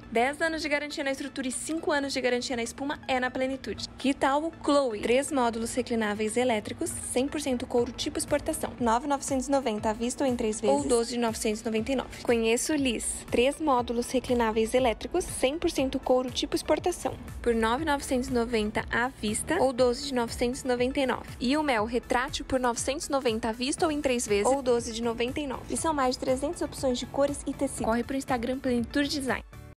10 anos de garantia na estrutura e 5 anos de garantia na espuma é na Plenitude. Que tal o Chloe? 3 módulos reclináveis elétricos, 100% couro tipo exportação. 9.990 à vista ou em 3 vezes. Ou 12.999. Conheço o Liz. 3 módulos reclináveis elétricos, 100% couro tipo exportação. Por 9.990 à vista ou 12.999. E o Mel retrátil por 990 à vista ou em 3 vezes. Ou 12.99. E são mais de 300 opções de cores e tecidos. Corre pro Instagram Plenitude Design.